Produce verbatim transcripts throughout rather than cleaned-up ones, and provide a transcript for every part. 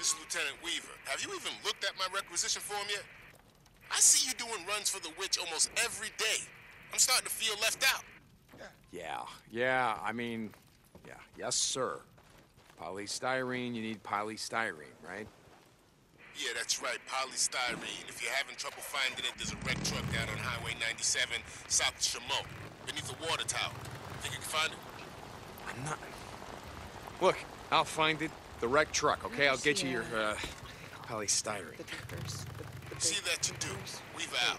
This is Lieutenant Weaver. Have you even looked at my requisition form yet? I see you doing runs for the witch almost every day. I'm starting to feel left out. Yeah, yeah, I mean, yeah, yes, sir. Polystyrene, you need polystyrene, right? Yeah, that's right, polystyrene. If you're having trouble finding it, there's a wreck truck down on Highway ninety-seven, south of Chameau, beneath the water tower. Think you can find it? I'm not... Look, I'll find it. The wreck truck, okay? I'll get you your, uh, polystyrene. Detectors. The, the See that you do. Weaver out.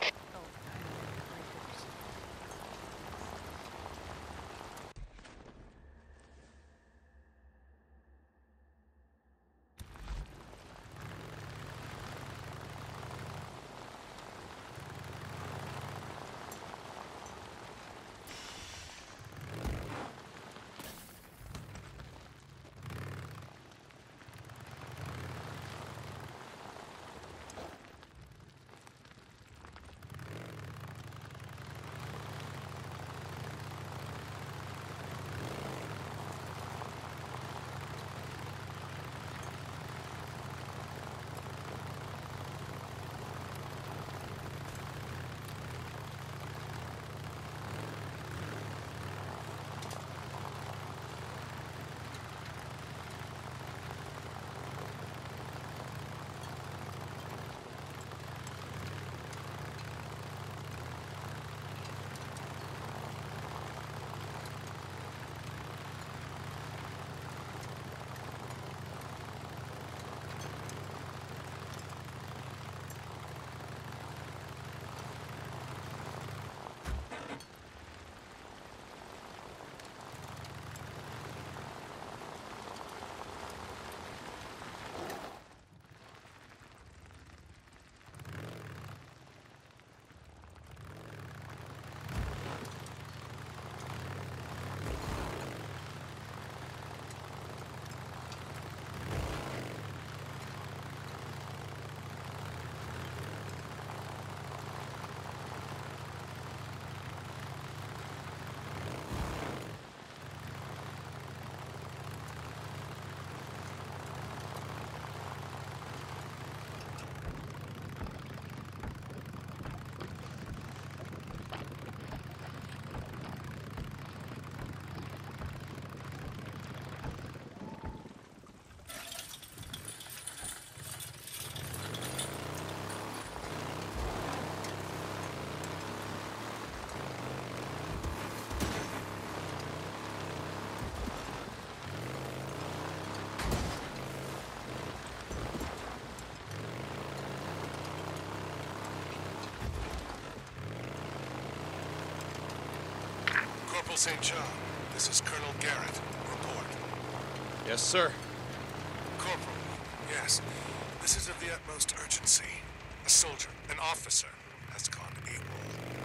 Corporal Saint John, this is Colonel Garrett. Report. Yes, sir. Corporal, yes. This is of the utmost urgency. A soldier, an officer, has gone AWOL.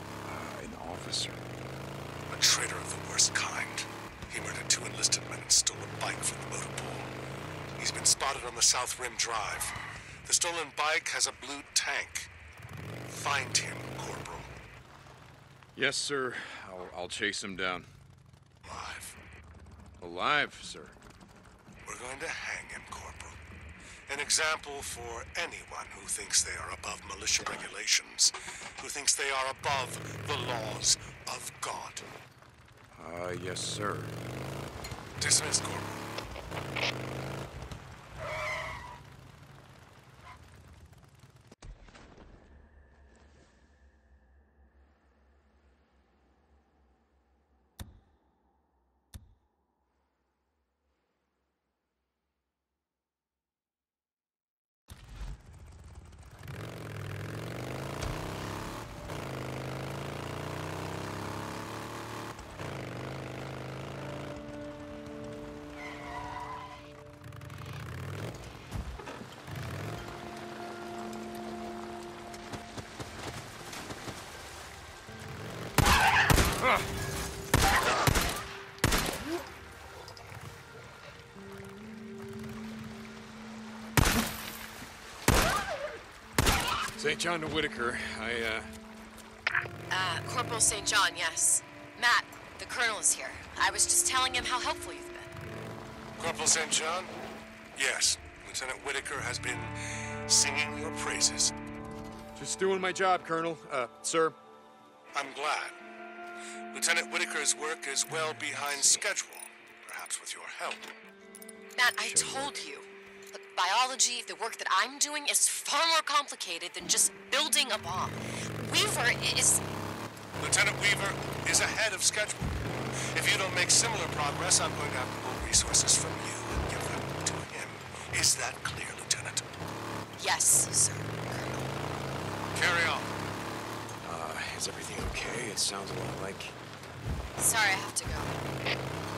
Uh, an officer? A traitor of the worst kind. He murdered two enlisted men and stole a bike from the motor pool. He's been spotted on the South Rim Drive. The stolen bike has a blue tank. Find him, Corporal. Yes, sir. I'll, I'll chase him down. Alive. Alive, sir. We're going to hang him, Corporal. An example for anyone who thinks they are above militia regulations, who thinks they are above the laws of God. Uh, yes, sir. Dismissed, Corporal. Saint John to Whitaker. I, uh... Uh, Corporal Saint John, yes. Matt, the Colonel is here. I was just telling him how helpful you've been. Corporal Saint John? Yes, Lieutenant Whitaker has been singing your praises. Just doing my job, Colonel. Uh, sir. I'm glad. Lieutenant Whitaker's work is well behind schedule, perhaps with your help. Matt, I told you. Look, biology, the work that I'm doing is far more complicated than just building a bomb. Weaver is... Lieutenant Weaver is ahead of schedule. If you don't make similar progress, I'm going to have to pull resources from you and give them to him. Is that clear, Lieutenant? Yes, sir. Carry on. Uh, is everything okay? It sounds a lot like... Sorry, I have to go.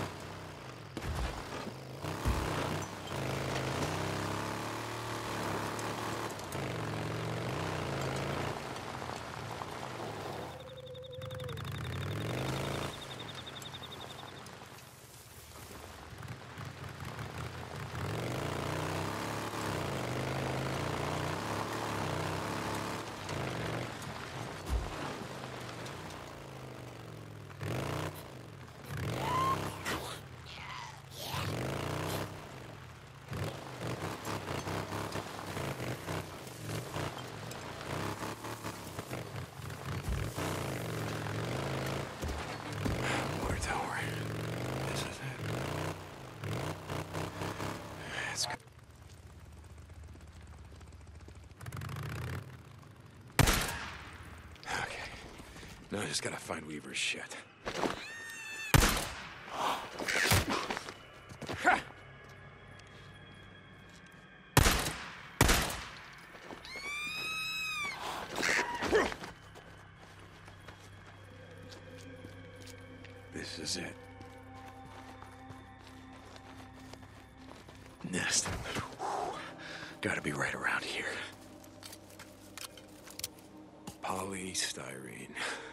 No, I just gotta find Weaver's shit. This is it. Nest. Gotta be right around here. Polystyrene.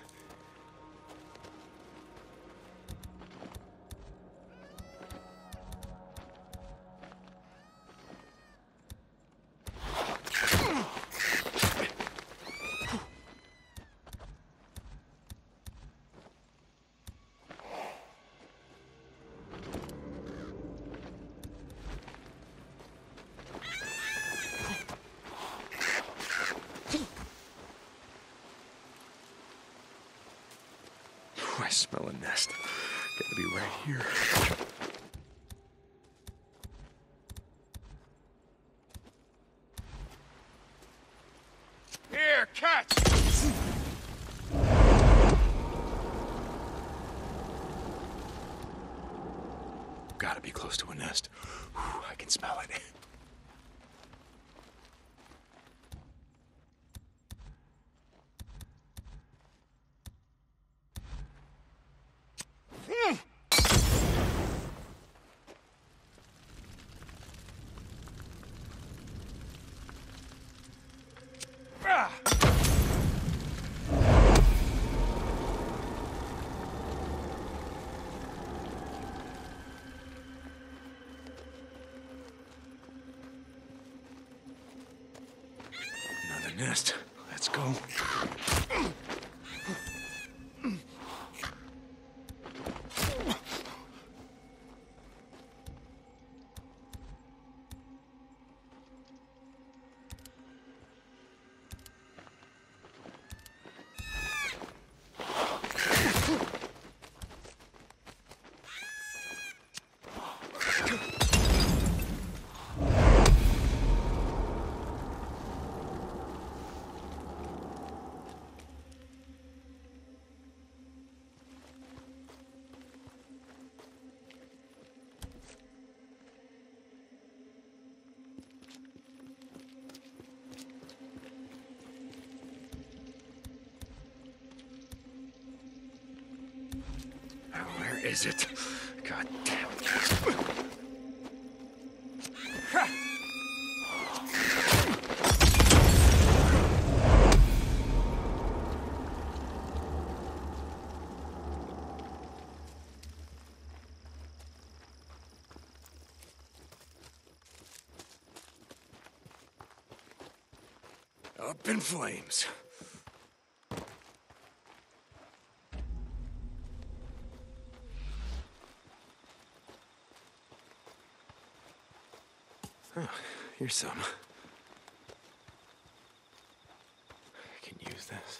I smell a nest. Gotta be right here. Here, catch! Gotta be close to a nest. Whew, I can smell it. Another nest. Let's go. Where is it? God damn it. Up in flames. Huh. here's some. I can use this.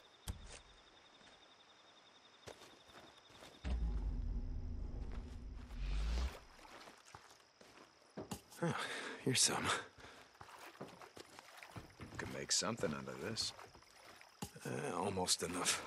Oh, here's some. Could make something out of this. Uh, almost enough.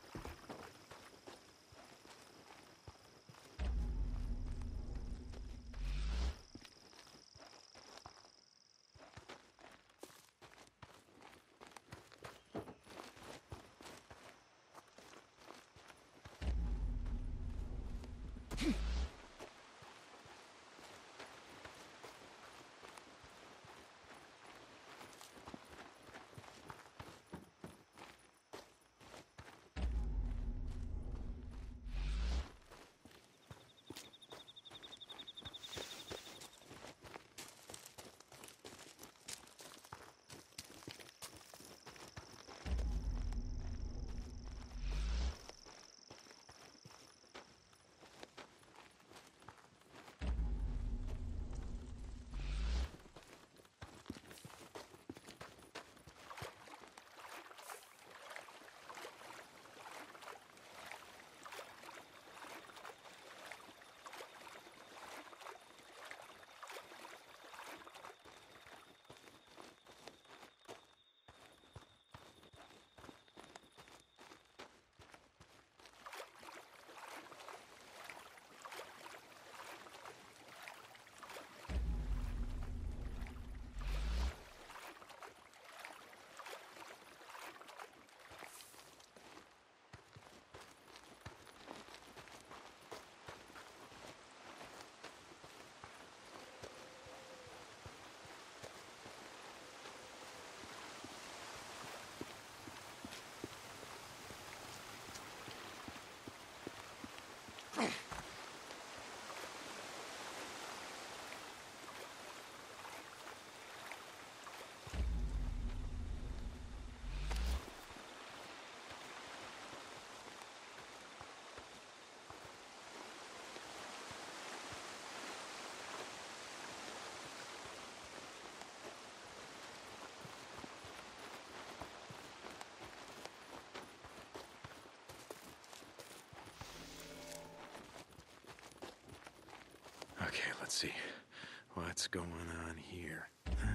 Okay, let's see. What's going on here?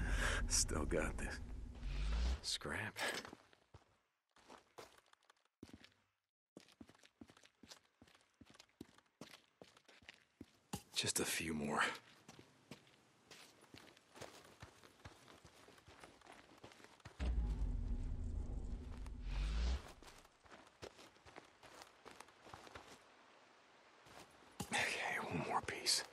Still got this. Scrap. Just a few more. Okay, one more piece.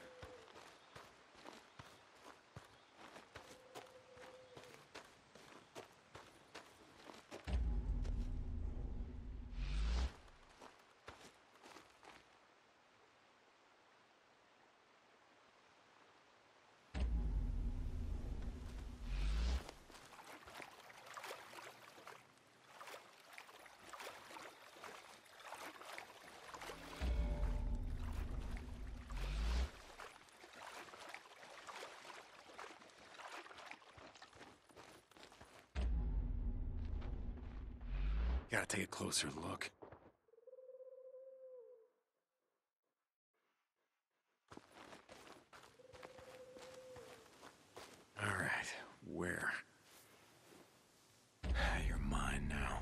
Gotta take a closer look. All right, where? You're mine now.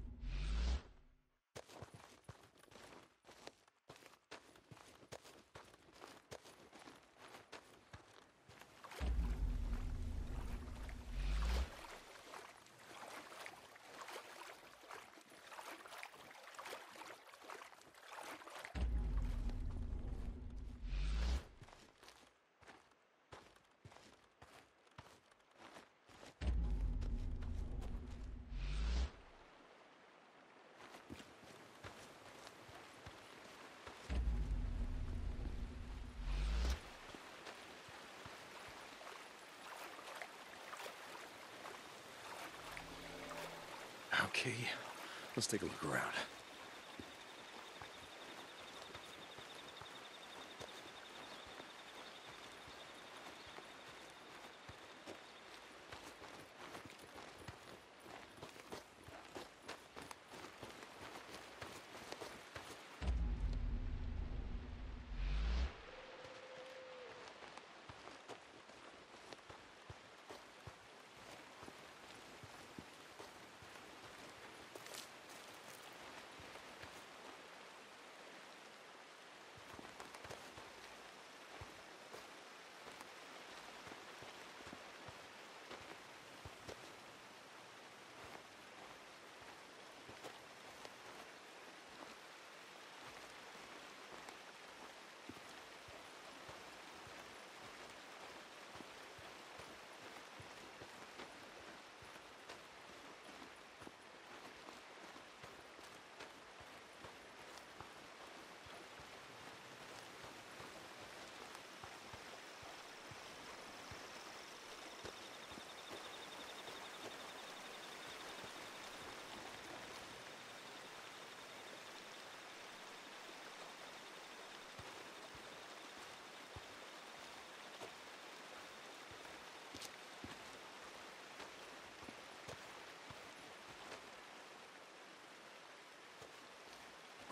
Okay, let's take a look around.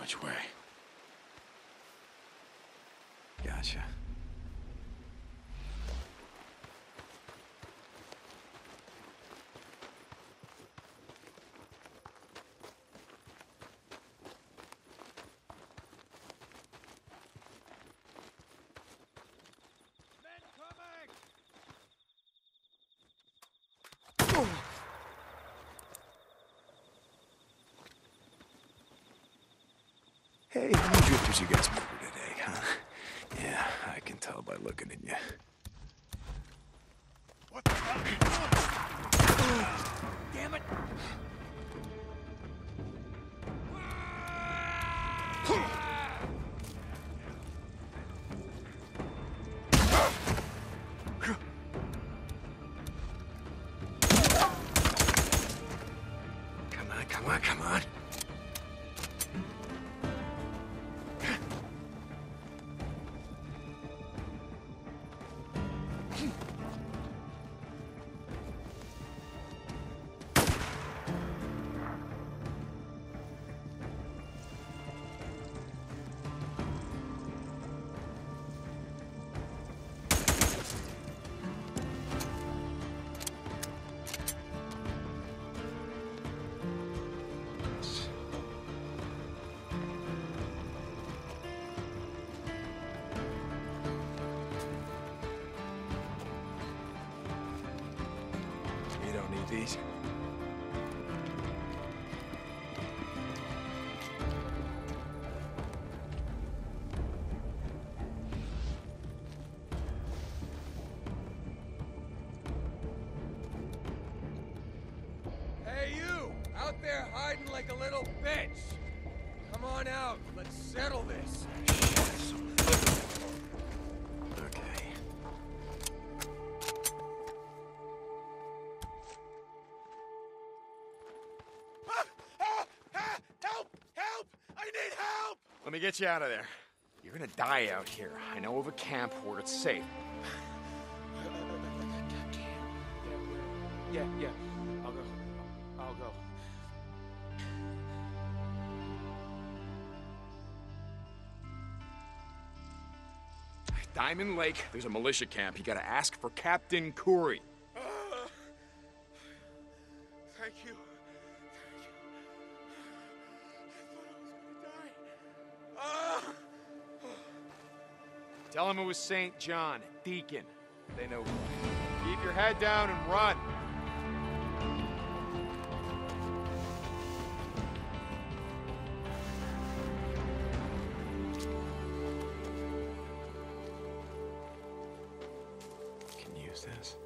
Which way? Gotcha. Hey, how many drifters you guys murdered today, huh? Yeah, I can tell by looking at you. What the fuck? Damn it! Come on, come on, come on. You don't need these. Hey, you! Out there hiding like a little bitch! Come on out, let's settle this. Okay. Help! Help! I need help! Let me get you out of there. You're gonna die out here. I know of a camp where it's safe. Yeah, yeah. I'll go. I'll go. Diamond Lake, there's a militia camp. You gotta ask for Captain Curry. Uh, thank you. Thank you. I thought I was gonna die. Uh. Tell him it was Saint John, Deacon. They know. Keep your head down and run. Can use this.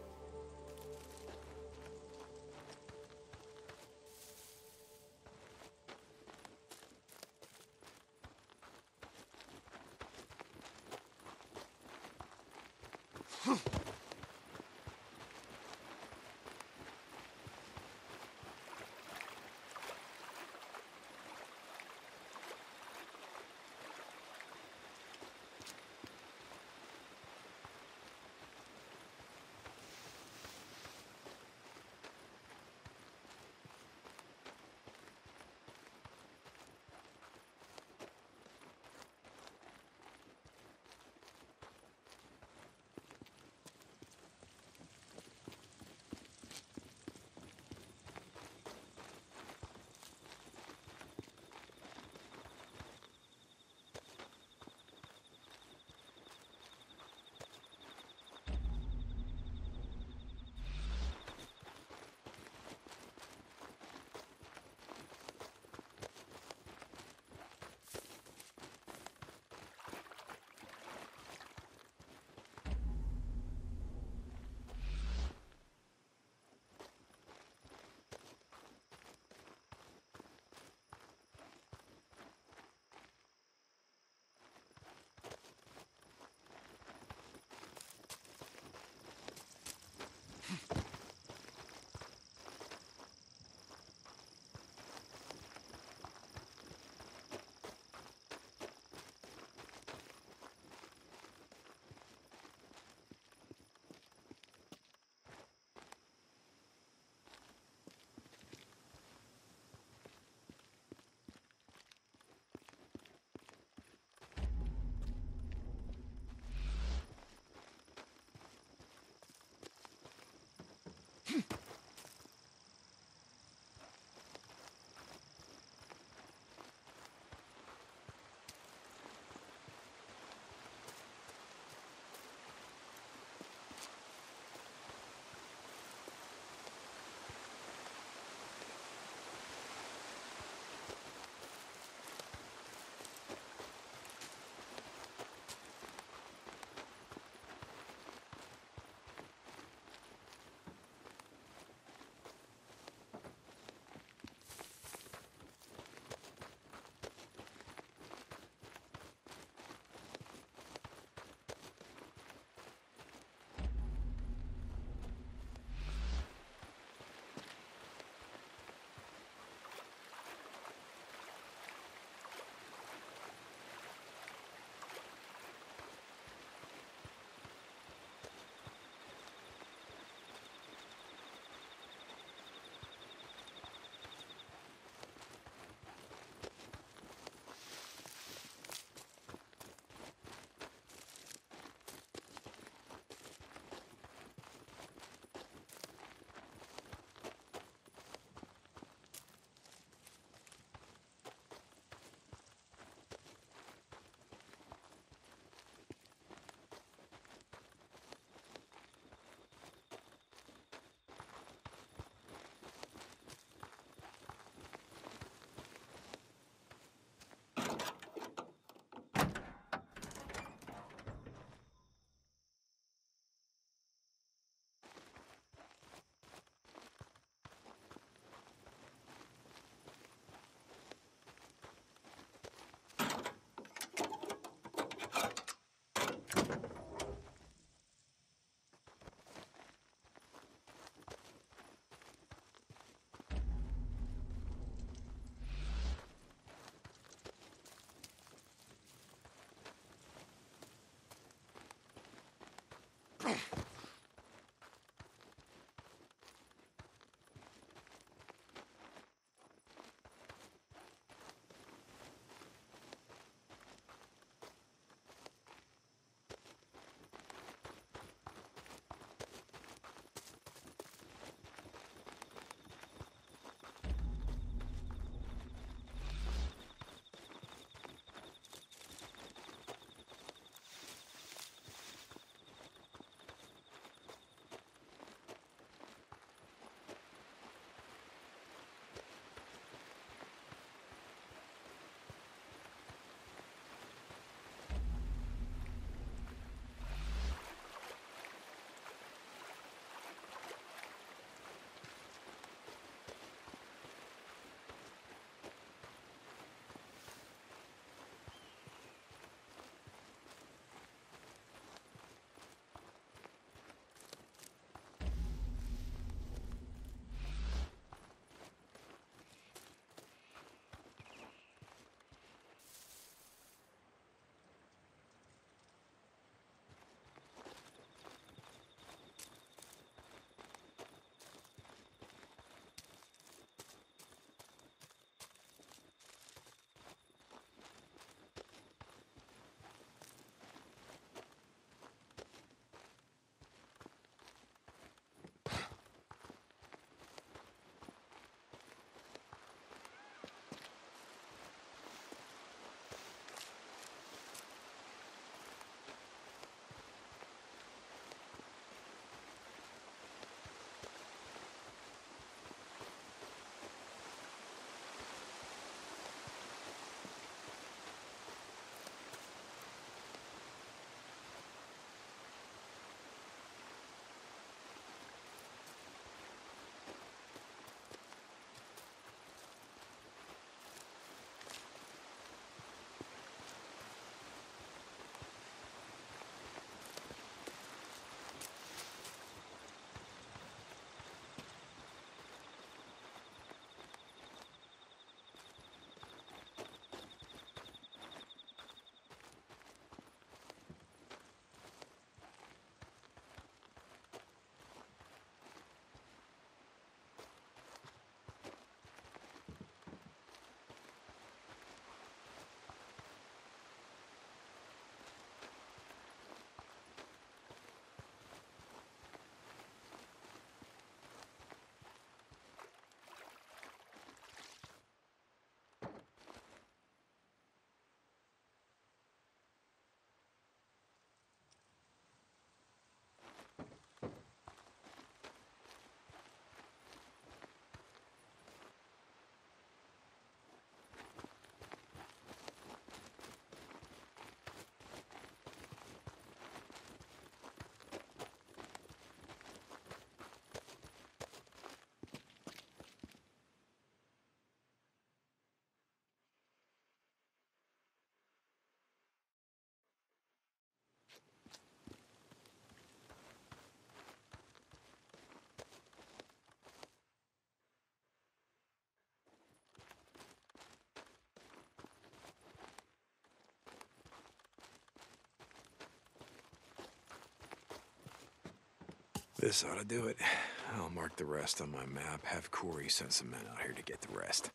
This ought to do it. I'll mark the rest on my map. Have Corey send some men out here to get the rest.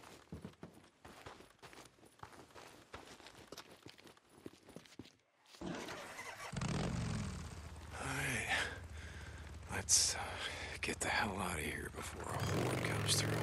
Alright. Let's uh, get the hell out of here before a horde comes through.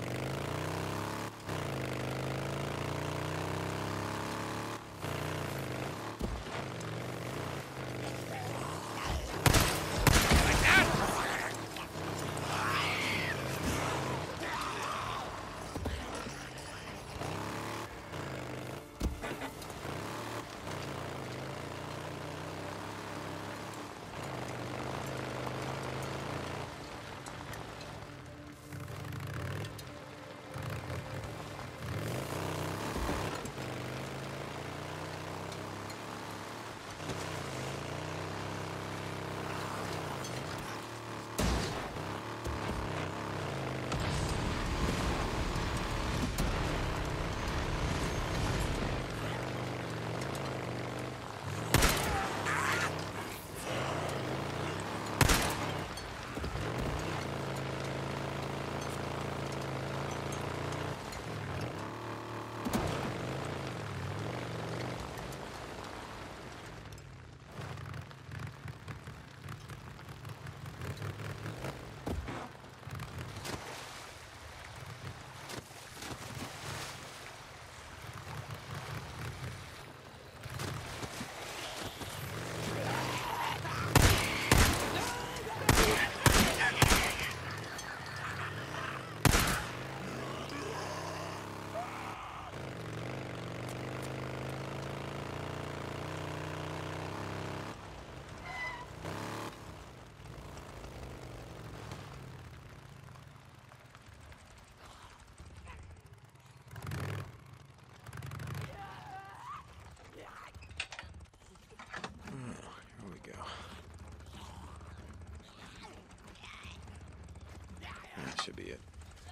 That should be it.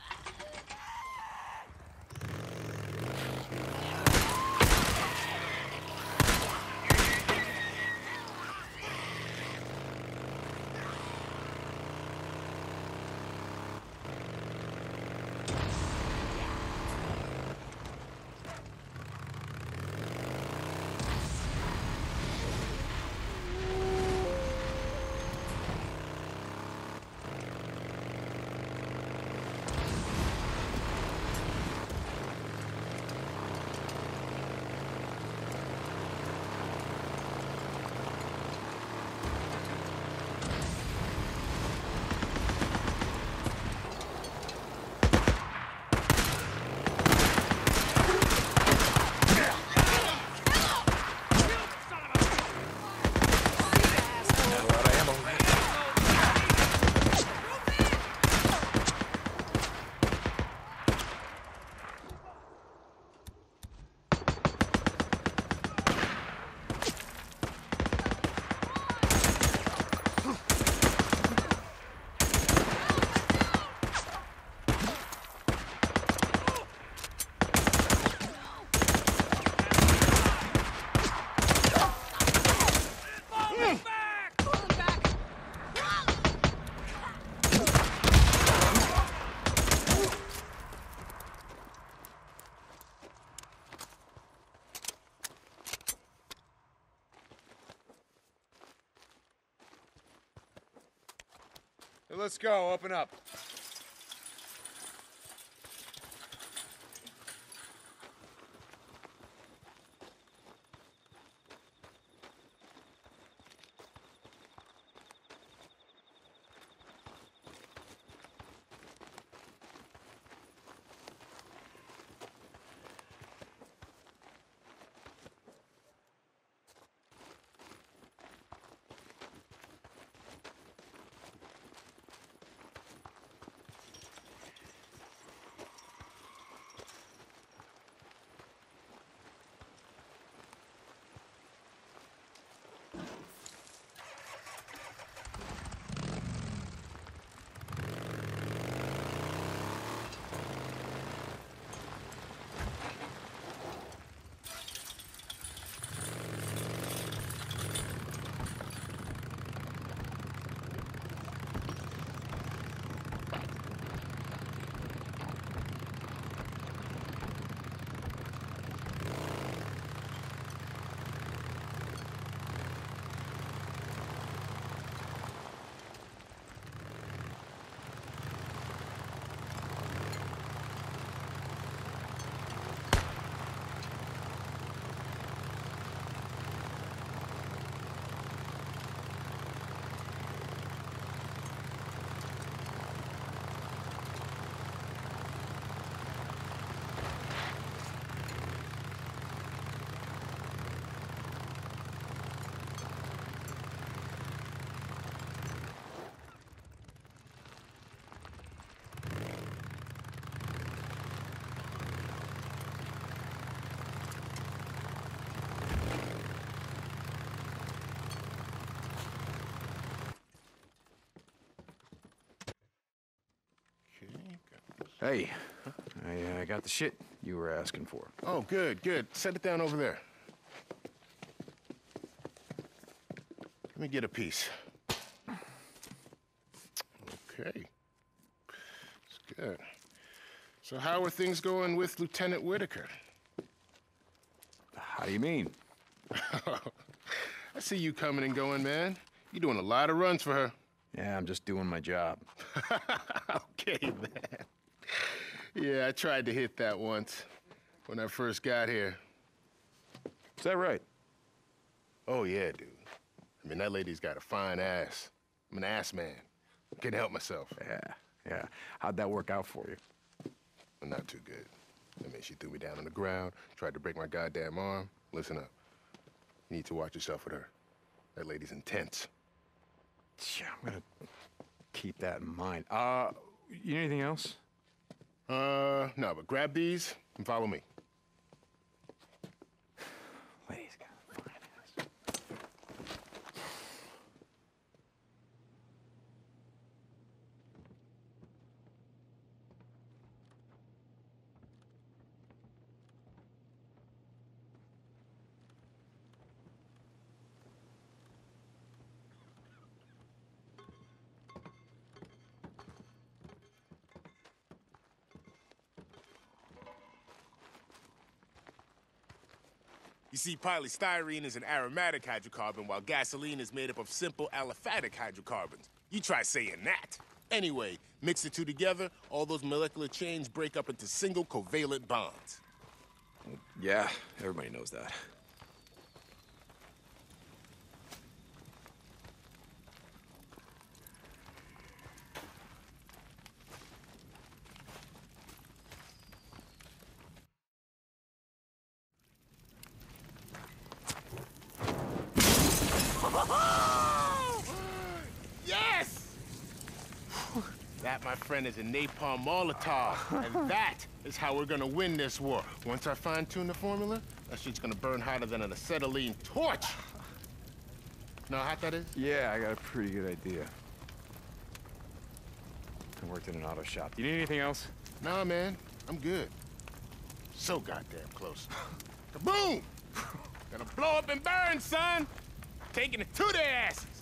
Let's go, open up. Hey, I uh, got the shit you were asking for. Oh, good, good. Set it down over there. Let me get a piece. Okay. It's good. So how are things going with Lieutenant Whitaker? How do you mean? I see you coming and going, man. You're doing a lot of runs for her. Yeah, I'm just doing my job. Okay, man. Yeah, I tried to hit that once when I first got here. Is that right? Oh, yeah, dude. I mean, that lady's got a fine ass. I'm an ass man. Can't help myself. Yeah, yeah. How'd that work out for you? Well, not too good. I mean, she threw me down on the ground, tried to break my goddamn arm. Listen up. You need to watch yourself with her. That lady's intense. Yeah, I'm gonna keep that in mind. Uh, you need anything else? Uh, no, but grab these and follow me. Lady's got a fine ass. You see, polystyrene is an aromatic hydrocarbon, while gasoline is made up of simple aliphatic hydrocarbons. You try saying that. Anyway, mix the two together, all those molecular chains break up into single covalent bonds. Yeah, everybody knows that. Yes! That, my friend, is a napalm Molotov, and that is how we're gonna win this war. Once I fine-tune the formula, that shit's gonna burn hotter than an acetylene torch. Know how hot that is? Yeah, I got a pretty good idea. I worked in an auto shop. You need anything else? Nah, man, I'm good. So goddamn close. Kaboom! Gonna blow up and burn, son! Taking it to their asses!